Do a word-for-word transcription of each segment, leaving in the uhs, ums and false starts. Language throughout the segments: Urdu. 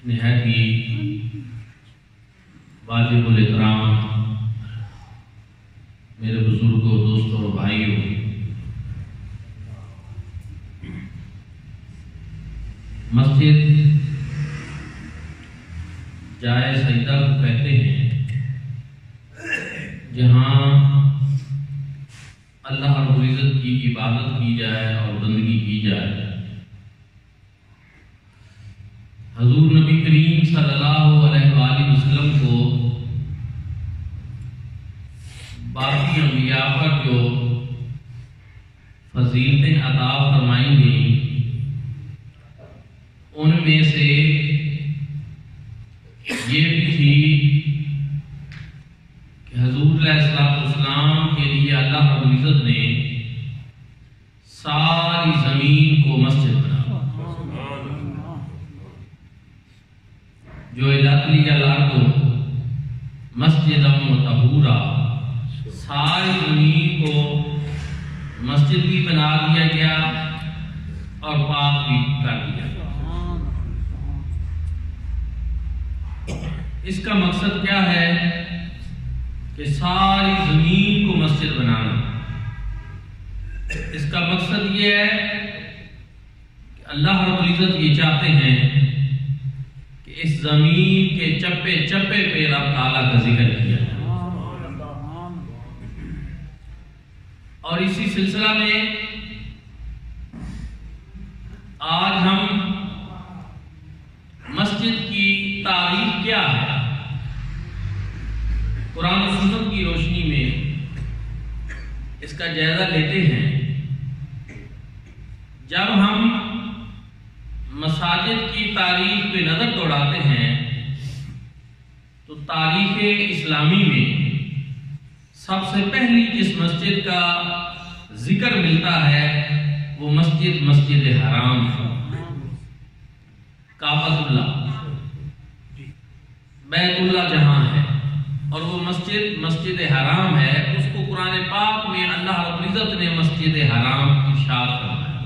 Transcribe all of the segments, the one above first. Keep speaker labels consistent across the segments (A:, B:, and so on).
A: نہایت ہی واجب الاحترام میرے بزرگوں، دوستوں اور بھائیوں، مسجد جائے سجدہ کو کہتے ہیں جہاں اللہ رب العزت کی عبادت کی جائے اور بندگی کی جائے۔ حضور نبی کریم صلی اللہ علیہ وآلہ وسلم کو باقی انبیاء پر جو فضیلتیں عطا فرمائی گئیں ان میں سے یہ بھی تھی کہ حضور علیہ السلام کے لیے اللہ رب العزت نے ساری زمین کو مسجد بنا، جو اجازت الارض مسجدا وطہورا، ساری زمین کو مسجد بھی بنا دیا گیا اور پاک بھی کر دیا۔ اس کا مقصد کیا ہے کہ ساری زمین کو مسجد بنانا۔ اس کا مقصد یہ ہے کہ اللہ رب العزت یہ چاہتے ہیں کہ اس زمین کے چپے چپے پہ رب تعالیٰ کا ذکر کیا جائے۔ اور اسی سلسلہ میں آج ہم مسجد کی تاریخ کیا ہے، قرآن و سنت کی روشنی میں اس کا جائزہ لیتے ہیں۔ جب ہم مساجد کی تاریخ پہ نظر دوڑاتے ہیں تو تاریخ اسلامی میں سب سے پہلی جس مسجد کا ذکر ملتا ہے وہ مسجد مسجد حرام ہے، کعبۃ اللہ، بیت اللہ جہاں ہے، اور وہ مسجد مسجد حرام ہے۔ اس کو قرآن پاک میں اللہ رب العزت نے مسجد حرام ارشاد کرنا ہے،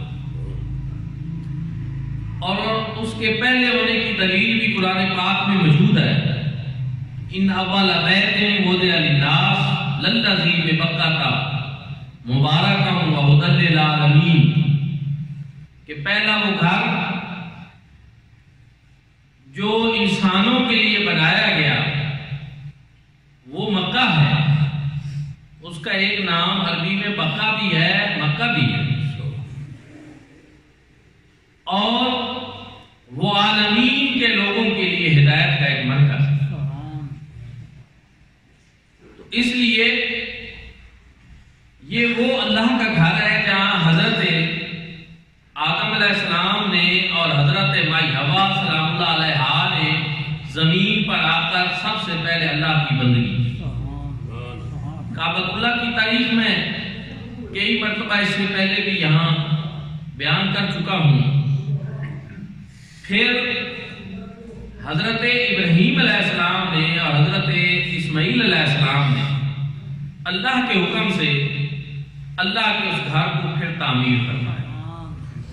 A: اور اس کے پہلے ہونے کی دلیل بھی قرآن پاک میں موجود ہے۔ ان اول بیت وضع للناس للذی ببکۃ مبارکا وہدی للعالمین، کہ پہلا وہ گھر جو انسانوں کے لیے بنایا گیا وہ مکہ ہے۔ اس کا ایک نام عربی میں بکہ بھی ہے، مکہ بھی ہے، اور وہ عالمین کے لوگوں کے لیے ہدایت کا ایک مرکز ہے۔ تو اس لیے یہ وہ اللہ کا گھر ہے جہاں حضرت آدم علیہ السلام نے اور حضرت مائی حوا سلام اللہ علیہا نے زمین پر آ کر سب سے پہلے اللہ کی بندگی کی۔ کعبۃ اللہ کی تاریخ میں کئی مرتبہ اس سے پہلے بھی یہاں بیان کر چکا ہوں۔ پھر حضرت ابراہیم علیہ السلام نے اور حضرت اسماعیل علیہ السلام نے اللہ کے حکم سے اللہ کے اس گھر کو پھر تعمیر کروایا،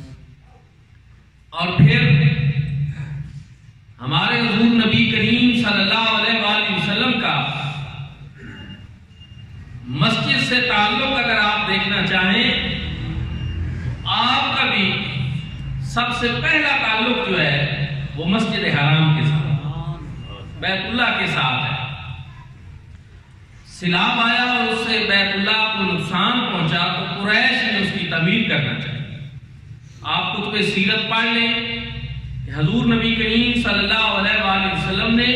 A: اور پھر ہمارے حضور نبی کریم صلی اللہ علیہ وآلہ وسلم کا مسجد سے تعلق اگر آپ دیکھنا چاہیں، آپ کا بھی سب سے پہلا تعلق جو ہے وہ مسجد حرام کے ساتھ، بیت اللہ کے ساتھ ہے۔ سیلاب آیا اور اس سے بیت اللہ کو نقصان پہنچا تو قریش نے اس کی تعمیر کرنا چاہیے۔ آپ کتب سیرت پڑھ لیں کہ حضور نبی کریم صلی اللہ علیہ وآلہ وسلم نے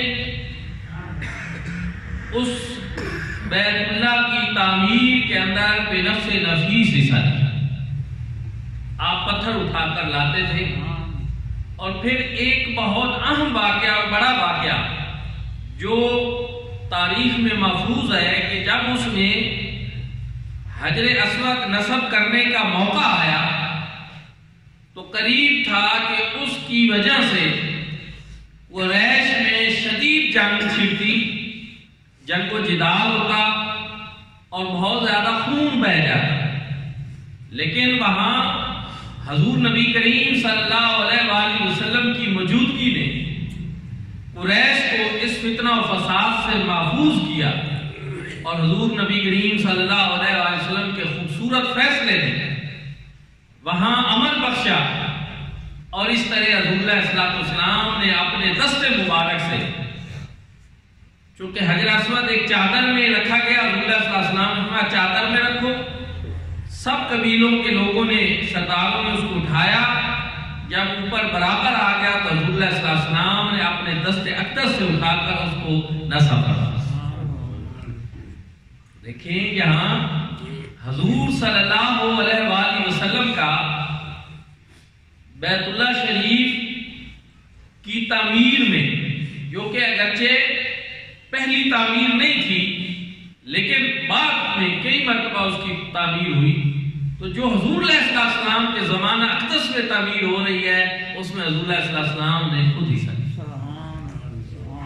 A: اس بیت اللہ کی تعمیر کے اندر بے نفس نفیس حصہ لیا۔ آپ پتھر اٹھا کر لاتے تھے، اور پھر ایک بہت اہم واقعہ اور بڑا واقعہ جو تاریخ میں محفوظ ہے کہ جب اس نے حجر اسود نصب کرنے کا موقع آیا تو قریب تھا کہ اس کی وجہ سے قریش میں شدید جنگ چھڑتی، جنگ و جدال ہوتا اور بہت زیادہ خون بہہ جاتا، لیکن وہاں حضور نبی کریم صلی اللہ علیہ وآلہ وسلم کی موجودگی نے قریش کو اس فتنہ و فساد سے محفوظ کیا اور حضور نبی کریم صلی اللہ علیہ وآلہ وسلم کے خوبصورت فیصلے نے وہاں امن بخشا، اور اس طرح حضور علیہ السلام نے اپنے دست مبارک سے، چونکہ حجر اسود ایک چادر میں رکھا گیا، حضور علیہ السلام نے فرمایا چادر میں رکھو، سب قبیلوں کے لوگوں نے سرداروں نے اس کو اٹھایا، جب اوپر برابر آ گیا تو حضور علیہ السلام نے اپنے دست اقدس سے اٹھا کر اس کو نصب کیا۔ دیکھیں یہاں حضور صلی اللہ علیہ وآلہ وسلم کا بیت اللہ شریف کی تعمیر میں، جو کہ اگرچہ پہلی تعمیر نہیں تھی لیکن بعد میں کئی مرتبہ اس کی تعمیر ہوئی، تو جو حضور علیہ السلام کے زمانہ اقدس میں تعمیر ہو رہی ہے اس میں حضور علیہ السلام نے خود حصہ لیا۔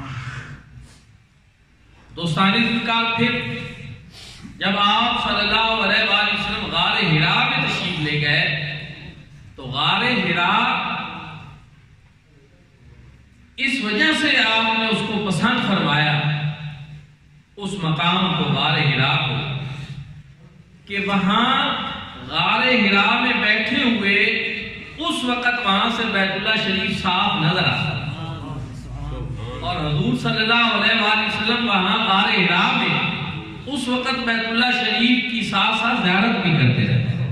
A: دوستانی ذکر پھر جب آپ صلی اللہ علیہ وآلہ وسلم غار حرا میں تشریف لے گئے تو غار حرا اس وجہ سے آپ نے اس کو پسند فرمایا، اس مقام کو غار حرا کو، کہ وہاں غار حرا میں بیٹھے ہوئے اس وقت وہاں سے بیت اللہ شریف صاف نظر آتا، اور حضور صلی اللہ علیہ وآلہ وسلم وہاں غار حرا میں اس وقت بیت اللہ شریف کی ساتھ ساتھ زیارت بھی کرتے رہتے ہیں۔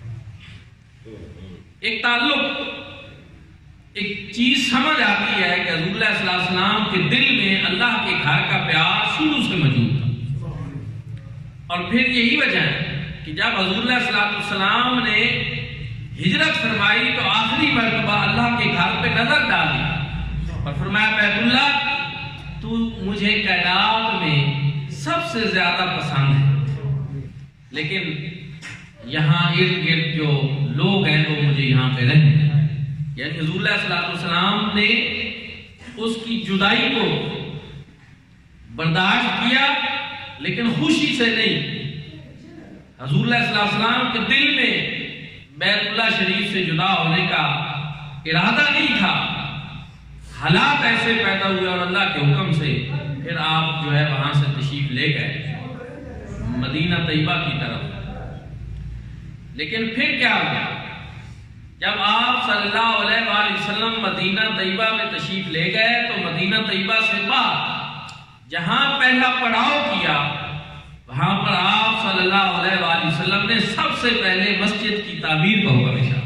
A: ایک تعلق، ایک چیز سمجھ آتی ہے کہ حضور علیہ السلام کے دل میں اللہ کے گھر کا پیار شروع سے موجود تھا، اور پھر یہی وجہ ہے کہ جب حضور علیہ السلام نے ہجرت فرمائی تو آخری مرتبہ اللہ کے گھر پہ نظر ڈالی اور فرمایا بیت اللہ تو مجھے کائنات میں سب سے زیادہ پسند ہے، لیکن یہاں ارد گرد جو لوگ ہیں وہ مجھے یہاں پہ رہنے ہیں۔ یعنی حضور علیہ السلام نے اس کی جدائی کو برداشت کیا لیکن خوشی سے نہیں۔ حضور علیہ السلام کے دل میں بیت اللہ شریف سے جدا ہونے کا ارادہ نہیں تھا، حالات ایسے پیدا ہوئے اور اللہ کے حکم سے پھر آپ جو ہے وہاں سے تشریف لے گئے مدینہ طیبہ کی طرف۔ لیکن پھر کیا ہو گیا؟ جب آپ صلی اللہ علیہ وآلہ وسلم مدینہ طیبہ میں تشریف لے گئے تو مدینہ طیبہ سے بعد جہاں پہلا پڑاؤ کیا وہاں پر آپ صلی اللہ علیہ وآلہ وسلم نے سب سے پہلے مسجد کی تعمیر کا حکم ارشاد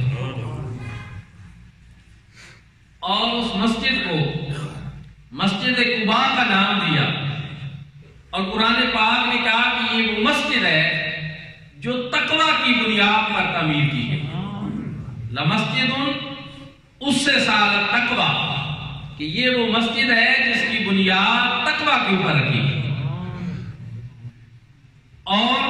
A: اور اس مسجد کو مسجد قباء کا نام دیا، اور قرآن پاک نے کہا کہ یہ وہ مسجد ہے جو تقوی کی بنیاد پر تعمیر کی گئی۔ لمسجد اس سے سال تقوی، کہ یہ وہ مسجد ہے جس کی بنیاد تقوی کے اوپر رکھی گئی، اور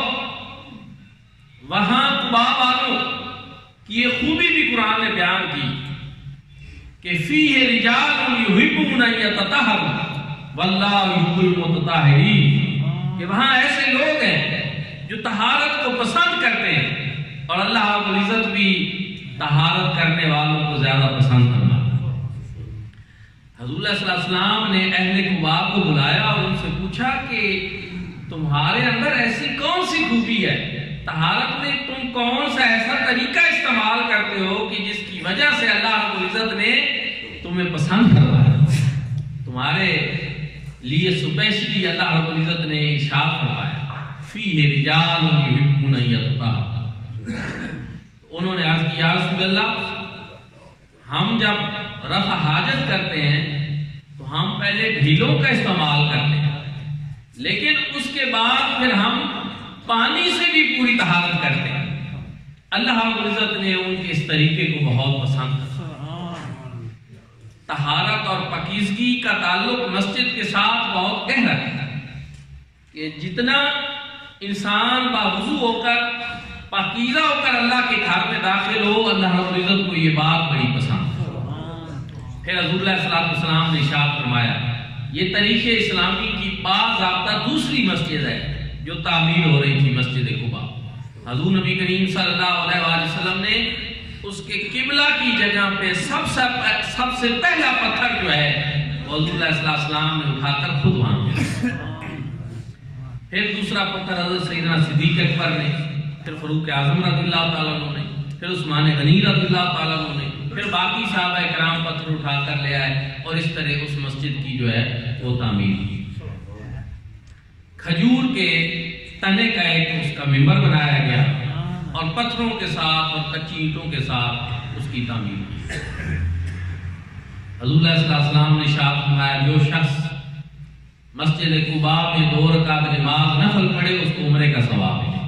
A: وہاں قباء والوں کی یہ خوبی بھی قرآن نے بیان کی کہ فیہ رجال یحبون ان یتطہروا واللہ یحب المتطہرین، کہ وہاں ایسے لوگ ہیں جو طہارت کو پسند کرتے ہیں اور اللہ رب العزت بھی طہارت کرنے والوں کو زیادہ پسند کرنا۔ حضور صلی اللہ علیہ وسلم نے اہل قباء کو بلایا اور ان سے پوچھا کہ تمہارے اندر ایسی کون سی خوبی ہے، طہارت میں تم کون سا ایسا طریقہ استعمال کرتے ہو کہ جس کی وجہ سے اللہ رب العزت نے تمہیں پسند کروایا؟ تمہارے لیے اسپیشلی اللہ رب العزت نے ارشاد فرمایا فیہ رجال یحبون ان یتطہروا۔ انہوں نے عرض کیا یا رسول اللہ، ہم جب رفع حاجت کرتے ہیں تو ہم پہلے ڈھیلوں کا استعمال کرتے ہیں، لیکن اس کے بعد پھر ہم پانی سے بھی پوری طہارت کرتے ہیں۔ اللہ رب العزت نے ان کے اس طریقے کو بہت پسند کیا۔ طہارت اور پاکیزگی کا تعلق مسجد کے ساتھ بہت گہرا ہے، کہ جتنا انسان باوضو ہو کر پاکیزہ ہو کر اللہ کے گھر میں داخل ہو، اللہ رب العزت کو یہ بات بڑی پسند ہے۔ پھر حضور علیہ السلام نے ارشاد فرمایا یہ طریق اسلامی کی باضابطہ دوسری مسجد ہے جو تعمیر ہو رہی تھی، مسجد قباء۔ حضور نبی کریم صلی اللہ علیہ وآلہ وسلم نے اس کے قبلہ کی جگہ پہ سب سے سب سے پہلا پتھر جو ہے حضور علیہ السلام نے اٹھا کر خود وہاں پھینکا۔ پھر دوسرا پتھر حضرت سیدنا صدیق اکبر نے، پھر فاروق اعظم رضی اللہ تعالیٰ عنہ نے، پھر عثمان غنی رضی اللہ تعالیٰ عنہ نے، پھر باقی صحابہ کرام پتھر اٹھا کر لے آئے اور اس طرح اس مسجد کی جو ہے وہ تعمیر کی۔ کھجور کے تنے کا ایک اس کا ممبر بنایا گیا اور پتھروں کے ساتھ اور کچی اینٹوں کے ساتھ اس کی تعمیر کی۔ حضور علیہ السلام نے ارشاد فرمایا جو شخص مسجد قباء میں دو رکعت نماز نفل پڑھے اس کو عمرے کا ثواب ہے۔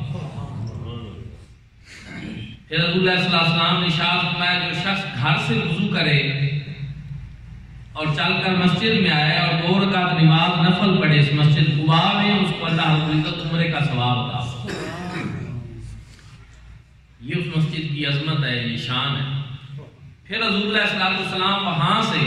A: پھر حضور علیہ السلام نے ارشاد فرمایا جو شخص گھر سے وضو کرے اور چل کر مسجد میں آئے اور دو رکعت نماز نفل پڑھے اس مسجد قباء میں اس کو اللہ رب العزت عمرے کا ثواب عطا۔ یہ اس مسجد کی عظمت ہے، یہ شان ہے۔ پھر حضور علیہ السلام وہاں سے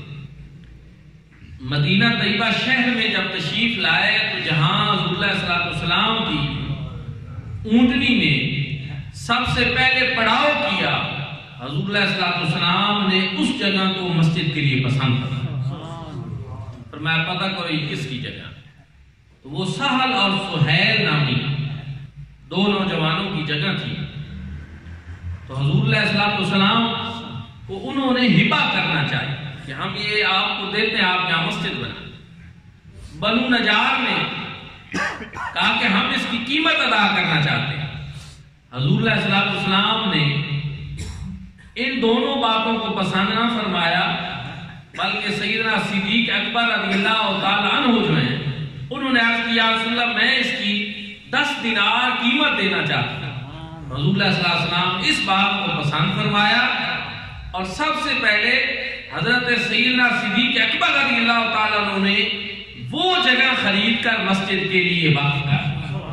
A: مدینہ طیبہ شہر میں جب تشریف لائے تو جہاں حضور علیہ السلام کی اونٹنی نے سب سے پہلے پڑاؤ کیا، حضور علیہ السلام نے اس جگہ کو مسجد کے لیے پسند کرا۔ فرمایا پتہ کرو یہ کس کی جگہ؟ تو وہ سہل اور سہیل نامی دو نوجوانوں کی جگہ تھی۔ تو حضور علیہ السلام کو انہوں نے ہبہ کرنا چاہیے کہ ہم یہ آپ کو دیتے ہیں، آپ یہاں مسجد بنا۔ بنو نجار نے کہا کہ ہم اس کی قیمت ادا کرنا چاہتے ہیں۔ حضور علیہ السلام نے ان دونوں باتوں کو پسند نہ فرمایا، بلکہ سیدنا صدیق اکبر رضی اللہ تعالیٰ عنہ جو ہیں انہوں نے عرض کیا رسول اللہ میں اس کی دس دینار قیمت دینا چاہتا ہوں۔ حضور علیہ السلام اس بات کو پسند فرمایا اور سب سے پہلے حضرت سیدنا صدیق اکبر رضی اللہ تعالیٰ عنہ نے وہ جگہ خرید کر مسجد کے لیے وقف کر۔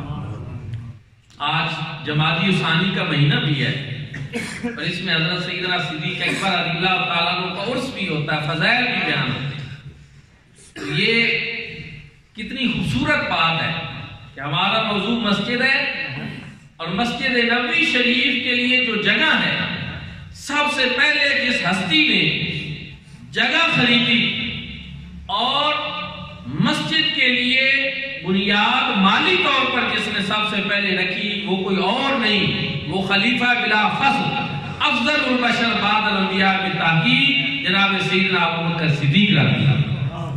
A: آج جمادی ثانی کا مہینہ بھی ہے اور اس میں حضرت سیدنا صدیق اکبر رضی اللہ تعالیٰ عنہ کا عرس بھی ہوتا ہے، فضائل بھی بیان ہوتے ہیں۔ تو یہ کتنی خوبصورت بات ہے کہ ہمارا موضوع مسجد ہے اور مسجد نبوی شریف کے لیے جو جگہ ہے، سب سے پہلے جس ہستی نے جگہ خریدی اور مسجد کے لیے بنیاد مالی طور پر جس نے سب سے پہلے رکھی وہ کوئی اور نہیں، وہ خلیفہ بلا فصل افضل البشر بعد الانبیاء بالتحقیق جناب سیدنا ابوبکر صدیق رضی اللہ۔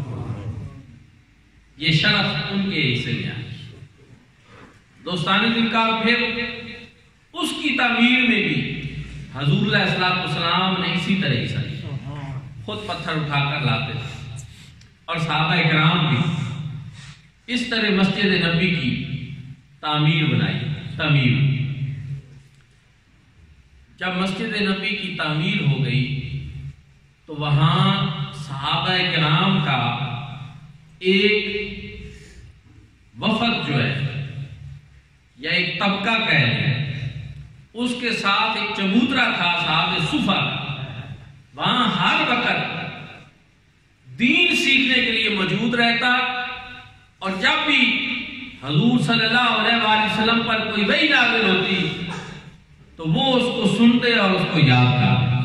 A: یہ شرف ان کے حصے میں آئی۔ دوستان ذکر پھر اس کی تعمیر میں بھی حضور علیہ السلام نے اسی طرح حصہ لیا، خود پتھر اٹھا کر لاتے تھے اور صحابہ کرام بھی اس طرح مسجد نبی کی تعمیر بنائی تعمیر جب مسجد نبی کی تعمیر ہو گئی تو وہاں صحابہ کرام کا ایک وفد جو ہے یا ایک طبقہ کہہ لیں، اس کے ساتھ ایک چبوترا تھا صحابہ صفہ، وہاں ہر وقت دین سیکھنے کے لیے موجود رہتا اور جب بھی حضور صلی اللہ علیہ وآلہ وسلم پر کوئی وحی نازل ہوتی تو وہ اس کو سنتے اور اس کو یاد کرتے۔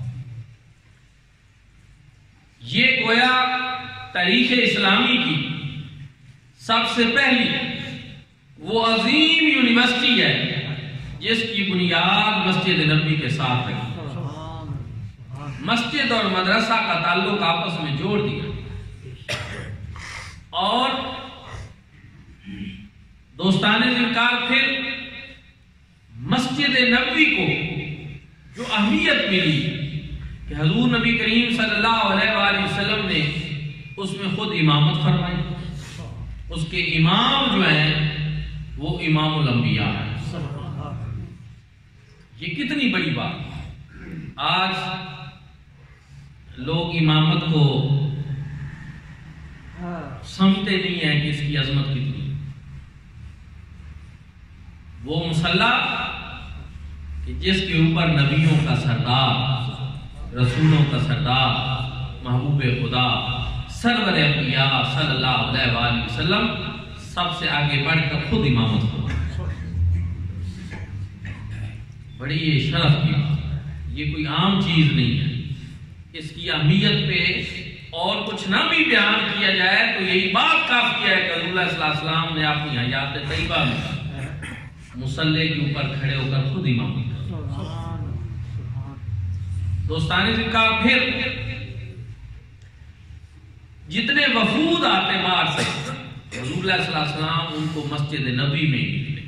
A: یہ گویا تاریخ اسلامی کی سب سے پہلی وہ عظیم یونیورسٹی ہے جس کی بنیاد مسجد نبی کے ساتھ رکھی، مسجد اور مدرسہ کا تعلق آپس میں جوڑ دیا۔ اور دوستان ذکر پھر مسجد نبوی کو جو اہمیت ملی کہ حضور نبی کریم صلی اللہ علیہ وآلہ وسلم نے اس میں خود امامت فرمائی، اس کے امام جو ہیں وہ امام الانبیاء ہیں۔ یہ کتنی بڑی بات۔ آج لوگ امامت کو سمجھتے نہیں ہیں کہ اس کی عظمت کتنی۔ وہ مصلی کہ جس کے اوپر نبیوں کا سردار، رسولوں کا سردار، محبوب خدا سرور انبیاء صلی اللہ علیہ وآلہ وسلم سب سے آگے بڑھ کر خود امامت ہو، بڑی یہ شرف کی بات، یہ کوئی عام چیز نہیں ہے۔ اس کی اہمیت پہ اور کچھ نہ بھی بیان کیا جائے تو یہی بات کافی ہے کہ رسول اللہ صلی اللہ علیہ وسلم نے اپنی حیات طیبہ میں مصلی کے اوپر کھڑے ہو کر خود امامت دوستانی سے کہا پھر جتنے وفود آتے باہر سے رسول اللہ صلی اللہ علیہ وسلم ان کو مسجد نبی میں ملے.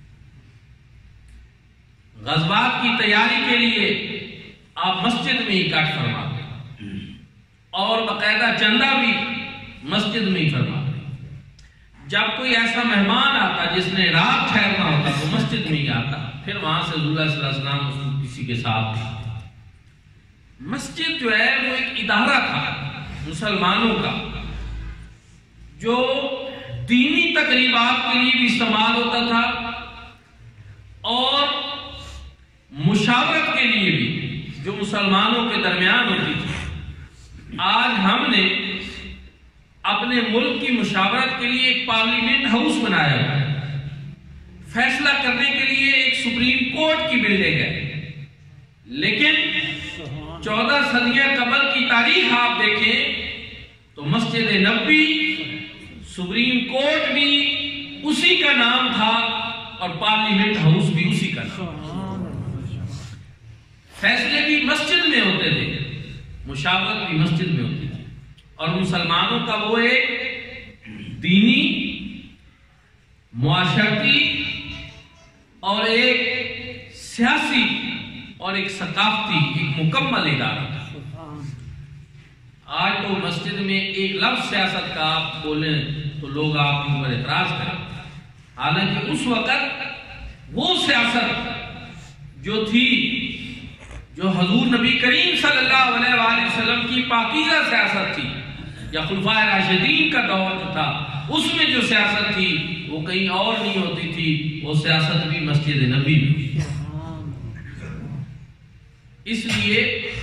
A: غزوات کی تیاری کے لیے آپ مسجد میں اکٹھا فرماتے اور باقاعدہ چندہ بھی مسجد میں ہی فرماتے. جب کوئی ایسا مہمان آتا جس نے رات ٹھہرنا ہوتا وہ مسجد میں ہی آتا, پھر وہاں سے رسول اللہ صلی اللہ علیہ وسلم اس کو کسی کے ساتھ. مسجد جو ہے وہ ایک ادارہ تھا مسلمانوں کا جو دینی تقریبات کے لیے بھی استعمال ہوتا تھا اور مشاورت کے لیے بھی جو مسلمانوں کے درمیان ہوتی تھی. آج ہم نے اپنے ملک کی مشاورت کے لیے ایک پارلیمنٹ ہاؤس بنایا ہے, فیصلہ کرنے کے لیے ایک سپریم کورٹ کی بلڈنگ ہے, لیکن چودہ صدیاں قبل کی تاریخ آپ دیکھیں تو مسجد نبوی سپریم کورٹ بھی اسی کا نام تھا اور پارلیمنٹ ہاؤس بھی اسی کا نام. فیصلے بھی مسجد میں ہوتے تھے, مشاورت بھی مسجد میں ہوتی تھی, اور مسلمانوں کا وہ ایک دینی, معاشرتی اور ایک سیاسی اور ایک ثقافتی ایک مکمل ادارہ تھا. آج تو مسجد میں ایک لفظ سیاست کا آپ بولیں تو لوگ آپ کے اوپر اعتراض کریں, حالانکہ اس وقت وہ سیاست جو تھی جو حضور نبی کریم صلی اللہ علیہ وآلہ وسلم کی پاکیزہ سیاست تھی یا خلفائے راشدین کا دور جو تھا اس میں جو سیاست تھی وہ کہیں اور نہیں ہوتی تھی, وہ سیاست بھی مسجد نبی میں. اس لیے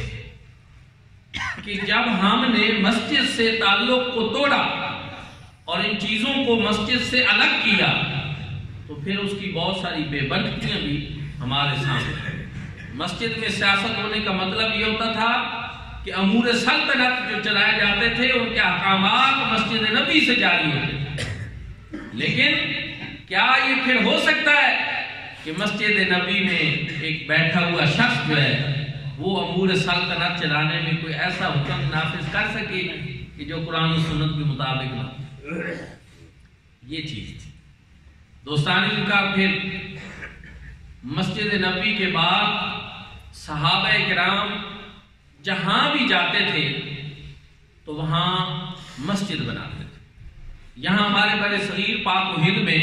A: کہ جب ہم نے مسجد سے تعلق کو توڑا اور ان چیزوں کو مسجد سے الگ کیا تو پھر اس کی بہت ساری بے برکتیاں بھی ہمارے سامنے. مسجد میں سیاست ہونے کا مطلب یہ ہوتا تھا کہ امور سلطنت جو چلائے جاتے تھے ان کے احکامات مسجد نبی سے جاری ہوتے تھے. لیکن کیا یہ پھر ہو سکتا ہے کہ مسجد نبی میں ایک بیٹھا ہوا شخص جو ہے وہ امور سلطنت چلانے میں کوئی ایسا حکم نافذ کر سکے کہ جو قرآن و سنت کے مطابق نہ؟ یہ چیز تھی. دوستانی کا پھر مسجد نبی کے بعد صحابہ کرام جہاں بھی جاتے تھے تو وہاں مسجد بناتے تھے. یہاں ہمارے بڑے صغیر پاک و ہند میں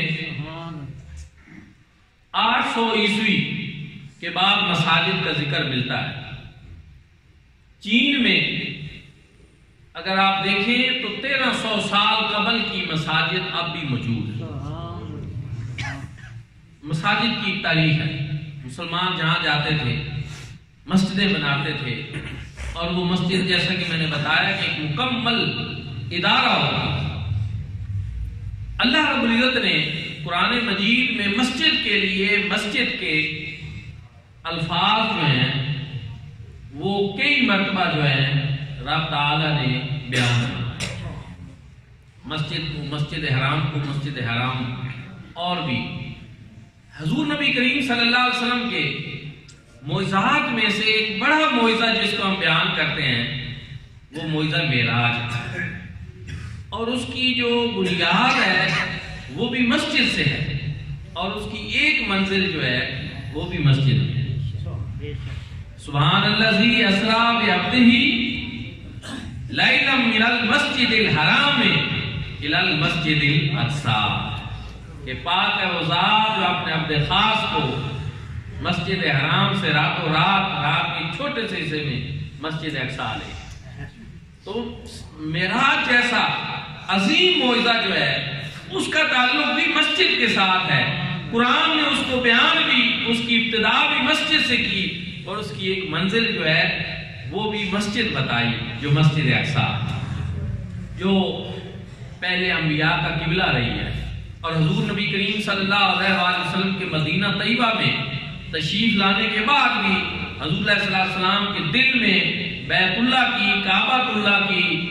A: آٹھ سو عیسوی کے بعد مساجد کا ذکر ملتا ہے. چین میں اگر آپ دیکھیں تو تیرہ سو سال قبل کی مساجد اب بھی موجود ہے. مساجد کی تاریخ ہے. مسلمان جہاں جاتے تھے مسجدیں بناتے تھے اور وہ مسجد جیسا کہ میں نے بتایا کہ ایک مکمل ادارہ ہوتا. اللہ رب العزت نے قرآن مجید میں مسجد کے لیے مسجد کے الفاظ جو ہیں وہ کئی مرتبہ جو ہیں رب تعالی نے بیان کیا. مسجد کو مسجد حرام کو مسجد حرام اور بھی حضور نبی کریم صلی اللہ علیہ وسلم کے معجزات میں سے ایک بڑا معجزہ جس کو ہم بیان کرتے ہیں وہ معجزہ معراج ہے اور اس کی جو بنیاد ہے وہ بھی مسجد سے ہے اور اس کی ایک منزل جو ہے وہ بھی مسجد میں ہے. سبحان الذی اسریٰ بعبدہ لیلا من المسجد الحرام الی المسجد الاقصی. کہ پاک ہے وہ ذات جو اپنے عبد خاص کو مسجد حرام سے راتوں رات رات کے چھوٹے سے حصے میں مسجد اقصی لے. تو معراج جیسا عظیم معجزہ جو ہے اس کا تعلق بھی مسجد کے ساتھ ہے. قرآن نے اس کو بیان بھی اس کی ابتدا بھی مسجد سے کی اور اس کی ایک منزل جو ہے وہ بھی مسجد بتائی جو مسجد اقصی جو پہلے انبیاء کا قبلہ رہی ہے. اور حضور نبی کریم صلی اللہ علیہ وآلہ وسلم کے مدینہ طیبہ میں تشریف لانے کے بعد بھی حضور صلی اللہ علیہ وسلم کے دل میں بیت اللہ کی کعبۃ اللہ کی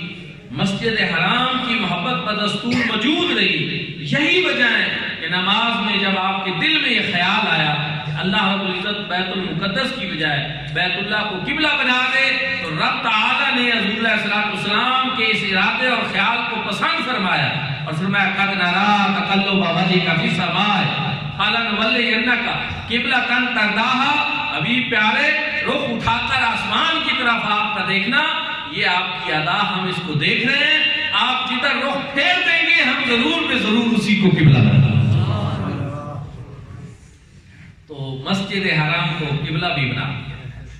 A: مسجد حرام کی محبت بدستور موجود رہی. یہی وجہ ہے کہ نماز میں جب آپ کے دل میں یہ خیال آیا کہ اللہ رب العزت بیت المقدس کی بجائے بیت اللہ کو قبلہ بنا دے، تو رب تعالیٰ نے حضور علیہ السلام کے اس ارادے اور خیال کو پسند فرمایا اور فرمایا قد نری تقلب وجهک فی السماء فلنولیعنک قبلۃ ترضاها. ابھی پیارے رخ اٹھا کر آسمان کی طرف آپ کا دیکھنا، یہ آپ کی ادا، ہم اس کو دیکھ رہے ہیں. آپ جدھر رخ پھیر دیں گے ہم ضرور میں ضرور اسی کو قبلہ بنا دیں. تو مسجد حرام کو قبلہ بھی بنا دیا.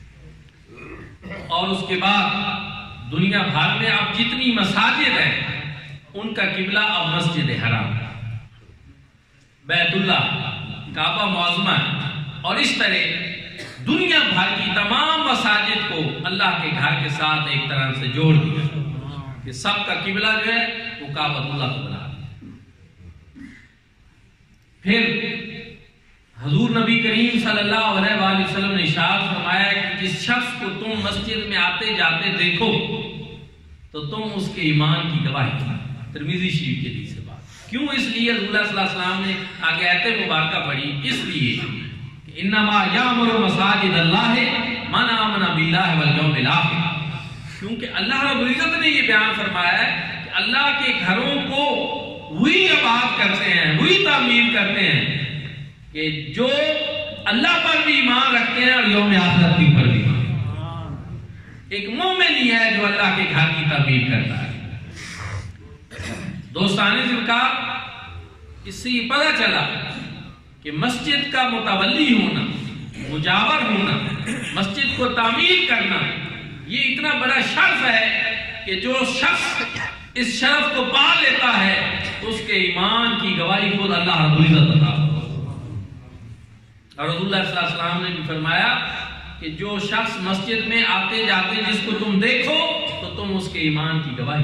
A: اور اس کے بعد دنیا بھر میں اب جتنی مساجد ہیں ان کا قبلہ اب مسجد حرام، بیت اللہ، کعبہ معظمہ. اور اس طرح دنیا بھر کی تمام مساجد کو اللہ کے گھر کے ساتھ ایک طرح سے جوڑ دیا کہ سب کا قبلہ جو ہے وہ کعبۃ اللہ کو بنا دیا. پھر حضور نبی کریم صلی اللہ علیہ وآلہ وسلم نے ارشاد فرمایا کہ جس شخص کو تم مسجد میں آتے جاتے دیکھو تو تم اس کے ایمان کی گواہی دو. ترمذی شریف کے حدیث سے بات. کیوں؟ اس لیے رسول اللہ صلی اللہ علیہ وسلم نے آگے آیت مبارکہ پڑھی، اس لیے کہ انما یامر مساجد اللہ من آمن باللہ والیوم الآخر. کیونکہ اللہ رب العزت نے یہ بیان فرمایا ہے کہ اللہ کے گھروں کو وہی آباد کرتے ہیں، وہی تعمیر کرتے ہیں کہ جو اللہ پر بھی ایمان رکھتے ہیں اور یوم آخرت کے اوپر بھی. ایک مومن ہی ہے جو اللہ کے گھر کی تعمیر کرتا ہے. دوستانے ذکر اس سے یہ پتہ چلا کہ مسجد کا متولی ہونا، مجاور ہونا، مسجد کو تعمیر کرنا، یہ اتنا بڑا شرف ہے کہ جو شخص اس شرف کو پا لیتا ہے اس کے ایمان کی گواہی خود اللہ رب العزت عطا. اور رسول اللہ صلی اللہ علیہ وسلم نے بھی فرمایا کہ جو شخص مسجد میں آتے جاتے جس کو تم دیکھو تو تم اس کے ایمان کی گواہی.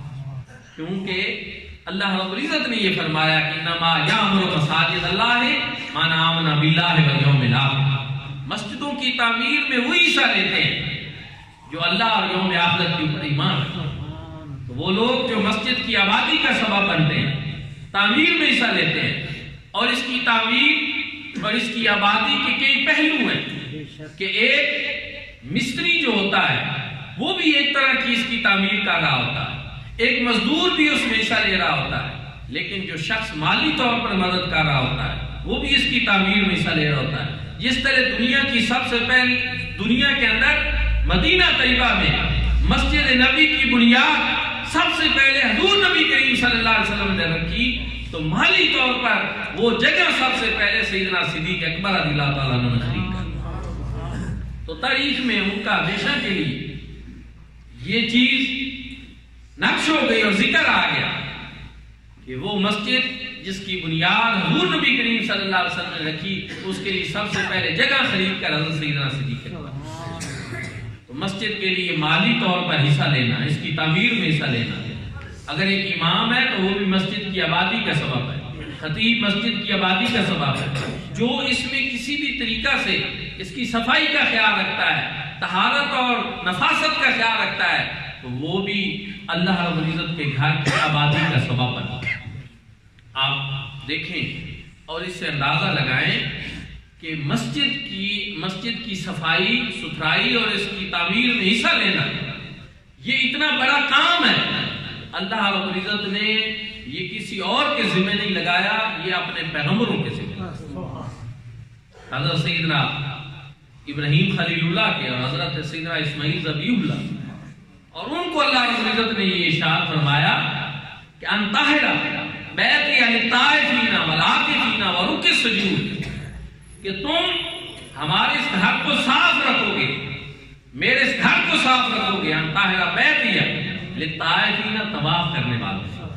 A: کیونکہ اللہ رب العزت نے یہ فرمایا کہ انما یامر مساجد اللہ من آمن باللہ والیوم الآخر. مسجدوں کی تعمیر میں وہی حصہ لیتے ہیں جو اللہ اور یوم آخرت کے اوپر ایمان رکھتے ہیں. تو وہ لوگ جو مسجد کی آبادی کا سبب بنتے ہیں، تعمیر میں حصہ لیتے ہیں، اور اس کی تعمیر اور اس کی آبادی کے کئی پہلو ہیں کہ ایک مستری جو ہوتا ہے وہ بھی ایک طرح کی اس کی تعمیر کر رہا ہوتا ہے، ایک مزدور بھی اس میں حصہ لے رہا ہوتا ہے، لیکن جو شخص مالی طور پر مدد کر رہا ہوتا ہے وہ بھی اس کی تعمیر میں حصہ لے رہا ہوتا ہے. جس طرح دنیا کی سب سے پہلے دنیا کے اندر مدینہ طیبہ میں مسجد نبی کی بنیاد سب سے پہلے حضور نبی کریم صلی اللہ علیہ وسلم نے رکھی، تو مالی طور پر وہ جگہ سب سے پہلے سیدنا صدیق اکبر رضی اللہ تعالیٰ عنہ نے خرید کر. تو تاریخ میں ان کا ہمیشہ کے لیے یہ چیز نقش ہو گئی اور ذکر آ گیا کہ وہ مسجد جس کی بنیاد حضور نبی کریم صلی اللہ علیہ وسلم نے رکھی اس کے لیے سب سے پہلے جگہ خرید کر حضرت سیدنا صدیق اکبر. تو مسجد کے لیے مالی طور پر حصہ لینا، اس کی تعمیر میں حصہ لینا. اگر ایک امام ہے تو وہ بھی مسجد کی آبادی کا سبب ہے، خطیب مسجد کی آبادی کا سبب ہے. جو اس میں کسی بھی طریقہ سے اس کی صفائی کا خیال رکھتا ہے، طہارت اور نفاست کا خیال رکھتا ہے، تو وہ بھی اللہ رب العزت کے گھر کی آبادی کا سبب بنتا ہے. آپ دیکھیں اور اس سے اندازہ لگائیں کہ مسجد کی مسجد کی صفائی ستھرائی اور اس کی تعمیر میں حصہ لینا یہ اتنا بڑا کام ہے. اللہ رب العزت نے یہ کسی اور کے ذمہ نہیں لگایا، یہ اپنے پیغمبروں کے ذمہ لگایا. حضرت سیدنا ابراہیم خلیل اللہ کے اور حضرت سیدنا اسماعیل ذبیح اللہ، اور ان کو اللہ رب العزت نے یہ ارشاد فرمایا کہ ان طاہرا بیتی للطائفین والعاکفین ورکع السجود، کہ تم ہمارے اس گھر کو صاف رکھو گے، میرے اس گھر کو صاف رکھو گے. ان طاہرا بیتی للطائفین، طواف کرنے والے،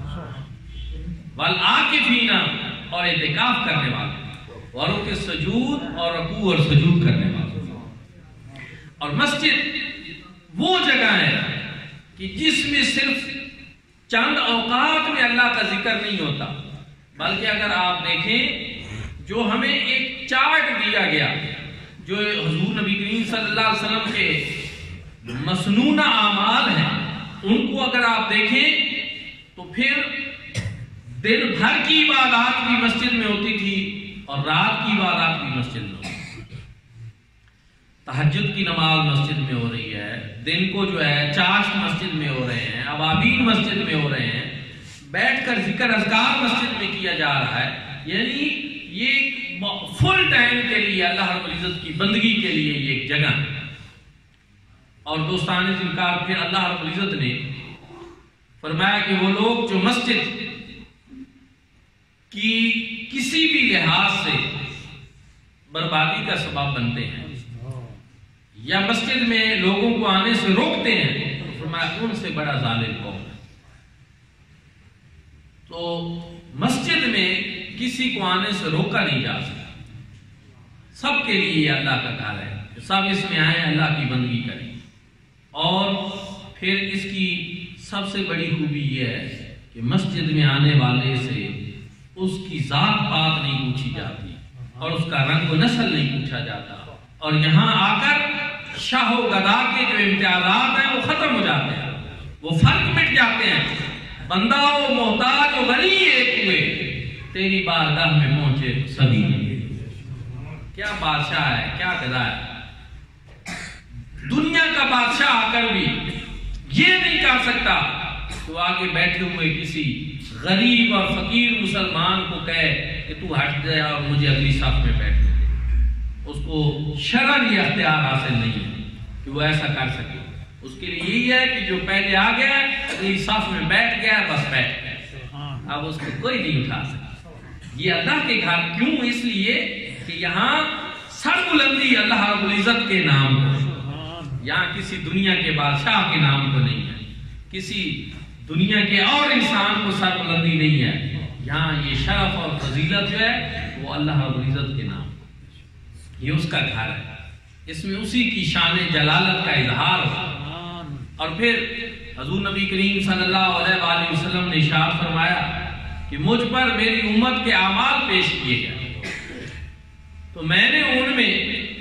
A: والعاکفین، اور اعتکاف کرنے والے، ورکع السجود، اور رکوع اور سجود کرنے والے. اور مسجد وہ جگہ ہے کہ جس میں صرف چند اوقات میں اللہ کا ذکر نہیں ہوتا، بلکہ اگر آپ دیکھیں جو ہمیں ایک چارٹ دیا گیا جو حضور نبی کریم صلی اللہ علیہ وسلم کے مسنونہ اعمال ہیں ان کو اگر آپ دیکھیں تو پھر دن بھر کی عبادات بھی مسجد میں ہوتی تھی اور رات کی عبادات بھی مسجد میں ہوتی تھی۔ تہجد کی نماز مسجد میں ہو رہی ہے، دن کو جو ہے چاشت مسجد میں ہو رہے ہیں، اوابین مسجد میں ہو رہے ہیں، بیٹھ کر ذکر اذکار مسجد میں کیا جا رہا ہے۔ یعنی یہ فل ٹائم کے لیے اللہ رب العزت کی بندگی کے لیے یہ ایک جگہ ہے۔ اور دوستان ذکر پھر اللہ رب العزت نے فرمایا کہ وہ لوگ جو مسجد کی کسی بھی لحاظ سے بربادی کا سبب بنتے ہیں یا مسجد میں لوگوں کو آنے سے روکتے ہیں، تو فرمایا ان سے بڑا ظالم قوم ہے۔ تو مسجد میں کسی کو آنے سے روکا نہیں جا سکتا، سب کے لیے یہ اللہ کا گھر ہے کہ سب اس میں آئیں، اللہ کی بندگی کریں۔ اور پھر اس کی سب سے بڑی خوبی یہ ہے کہ مسجد میں آنے والے سے اس کی ذات پات نہیں پوچھی جاتی اور اس کا رنگ و نسل نہیں پوچھا جاتا، اور یہاں آ کر شاہ و گدا کے جو امتیازات ہیں وہ ختم ہو جاتے ہیں، وہ فرق مٹ جاتے ہیں۔ بندہ و محتاج و غنی ایک ہوئے، تیری بارگاہ میں پہنچے سبھی۔ کیا بادشاہ ہے، کیا گدا ہے! دنیا کا بادشاہ آ کر بھی یہ نہیں کہہ سکتا تو آگے بیٹھے ہوئے کسی غریب اور فقیر مسلمان کو کہے کہ تو ہٹ جائے اور مجھے اگلی صف میں بیٹھنے دے۔ اس کو شرعاً یہ اختیار حاصل نہیں ہے کہ وہ ایسا کر سکے۔ اس کے لیے یہی ہے کہ جو پہلے آ گیا اگلی صف میں بیٹھ گیا، بس بیٹھ گیا، اب اس کو کوئی نہیں اٹھا سکتا۔ یہ اللہ کے گھر کیوں؟ اس لیے کہ یہاں سر بلندی اللہ رب العزت کے نام کو، یہاں کسی دنیا کے بادشاہ کے نام کو نہیں ہے، کسی دنیا کے اور انسان کو سر بلندی نہیں ہے، یہاں یہ شرف اور فضیلت جو ہے وہ اللہ رب العزت کے نام، یہ اس کا گھر ہے، اس میں اسی کی شان جلالت کا اظہار ہو۔ اور پھر حضور نبی کریم صلی اللہ علیہ وآلہ وسلم نے ارشاد فرمایا کہ مجھ پر میری امت کے اعمال پیش کیے گئے، تو میں نے ان میں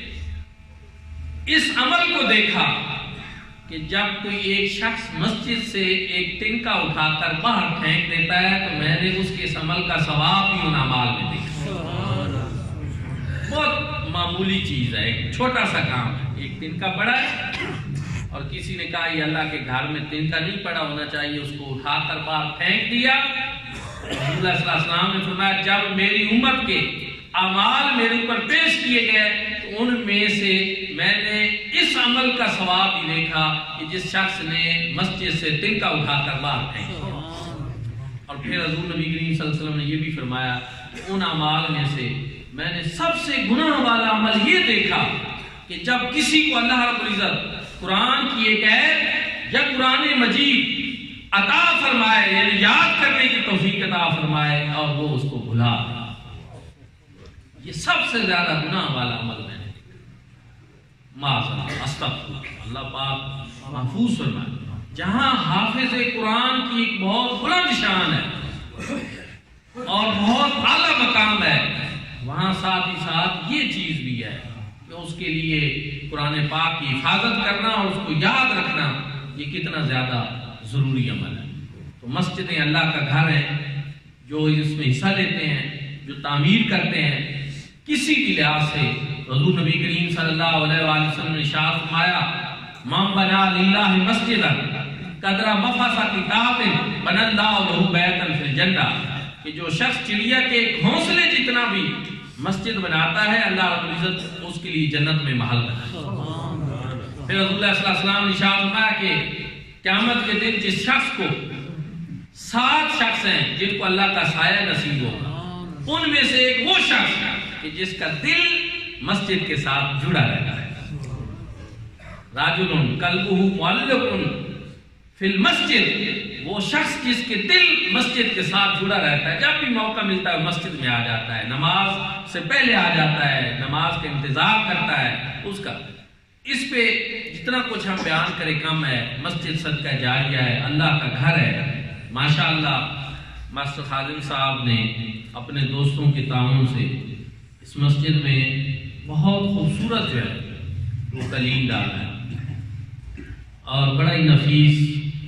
A: اس عمل کو دیکھا کہ جب کوئی ایک شخص مسجد سے ایک تنکا اٹھا کر باہر پھینک دیتا ہے تو میں نے اس کے اس عمل کا ثواب بھی ان اعمال میں دیکھا۔ بہت معمولی چیز ہے، ایک چھوٹا سا کام ہے، ایک تنکا پڑا ہے اور کسی نے کہا یہ اللہ کے گھر میں تنکا نہیں پڑا ہونا چاہیے، اس کو اٹھا کر باہر پھینک دیا۔ رسول اللہ صلی اللہ علیہ وسلم نے فرمایا جب میری امت کے اعمال میرے اوپر پیش کیے گئے تو ان میں سے میں نے اس عمل کا ثواب بھی دیکھا کہ جس شخص نے مسجد سے تنکا اٹھا کر باہر پھینکا۔ اور پھر حضور نبی کریم صلی اللہ علیہ وسلم نے یہ بھی فرمایا کہ ان اعمال میں سے میں نے سب سے گناہ والا عمل یہ دیکھا کہ جب کسی کو اللہ رب العزت قرآن کی ایک آیت یا قرآن مجید عطا فرمائے، یعنی یاد کرنے کی توفیق عطا فرمائے اور وہ اس کو بھلا، یہ سب سے زیادہ گناہ والا عمل میں نے معاذ استغفر اللہ پاک محفوظ فرمائے۔ جہاں حافظ قرآن کی ایک بہت بلند شان ہے اور بہت اعلیٰ مقام ہے، وہاں ساتھ ہی ساتھ یہ چیز بھی ہے کہ اس کے لیے قرآن پاک کی حفاظت کرنا اور اس کو یاد رکھنا یہ کتنا زیادہ ضروری عمل ہے۔ تو مسجدیں اللہ کا گھر ہیں، جو اس میں حصہ لیتے ہیں، جو تعمیر کرتے ہیں کسی بھی لحاظ سے، حضور نبی کریم صلی اللہ علیہ وآلہ وسلم نے ارشاد فرمایا من بنا للہ مسجدا قدر مفصل کتاب بنى اللہ له بیتا فی الجنہ، کہ جو شخص چڑیا کے گھونسلے جتنا بھی مسجد بناتا ہے اللہ رب العزت اس کے لیے جنت میں محل بناتا ہے۔ پھر رسول اللہ صلی اللہ علیہ وسلم نے ارشاد فرمایا کہ قیامت کے دن جس شخص کو سات شخص ہیں جن کو اللہ کا سایہ نصیب ہوگا، ان میں سے ایک وہ شخص کہ جس کا دل مسجد کے ساتھ جڑا رہتا ہے، راجل قلبہ معلق فی المسجد، وہ شخص جس کے دل مسجد کے ساتھ جڑا رہتا ہے، جب بھی موقع ملتا ہے مسجد میں آ جاتا ہے، نماز سے پہلے آ جاتا ہے، نماز کا انتظار کرتا ہے، اس کا اس پہ جتنا کچھ ہم بیان کریں کم ہے۔ مسجد صدقہ جاریہ ہے، اللہ کا گھر ہے۔ ماشاءاللہ ماسٹر خادم صاحب نے اپنے دوستوں کے تعاون سے اس مسجد میں بہت خوبصورت جو ہے وہ قلیم ڈالا ہے اور بڑا ہی نفیس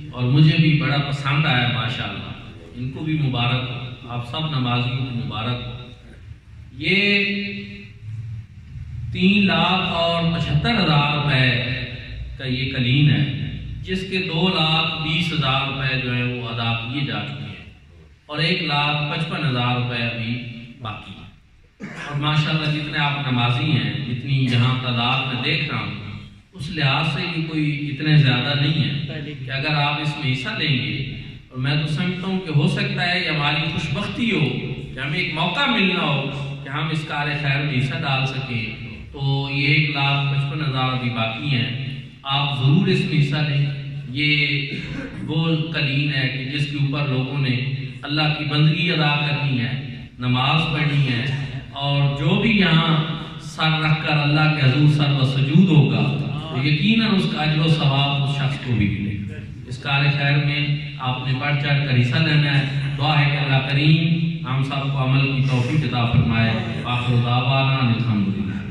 A: اور مجھے بھی بڑا پسند آیا ماشاءاللہ، ان کو بھی مبارک ہو، آپ سب نمازیوں کو مبارک ہو۔ یہ تین لاکھ اور پچہتر ہزار روپے کا یہ کلین ہے، جس کے دو لاکھ بیس ہزار روپے جو ہے وہ ادا کیے جا چکے ہیں اور ایک لاکھ پچپن ہزار روپے ابھی باقی ہے۔ اور ماشاءاللہ جتنے آپ نمازی ہیں، جتنی یہاں تعداد میں دیکھ رہا ہوں، اس لحاظ سے یہ کوئی اتنے زیادہ نہیں ہے کہ اگر آپ اس میں حصہ لیں گے، اور میں تو سمجھتا ہوں کہ ہو سکتا ہے یہ ہماری خوش بختی ہو کہ ہمیں ایک موقع ملنا ہو کہ ہم اس کار خیر میں حصہ ڈال سکیں، تو یہ ایک لاکھ پچپن ہزار ابھی باقی ہیں، آپ ضرور اس میں حصہ لیں۔ یہ وہ کلین ہے کہ جس کے اوپر لوگوں نے اللہ کی بندگی ادا کرنی ہے، نماز پڑھنی ہے، اور جو بھی یہاں سر رکھ کر اللہ کے حضور سر و سجود ہوگا تو یقیناً اس کا اجر و ثواب اس شخص کو بھی ملے گا۔ اس کار خیر میں آپ نے بڑھ چڑھ کر حصہ لینا ہے۔ دعا ہے کہ اللہ کریم ہم سب کو عمل کی توفیق عطا فرمائے۔ آخر دعوانا الحمدللہ۔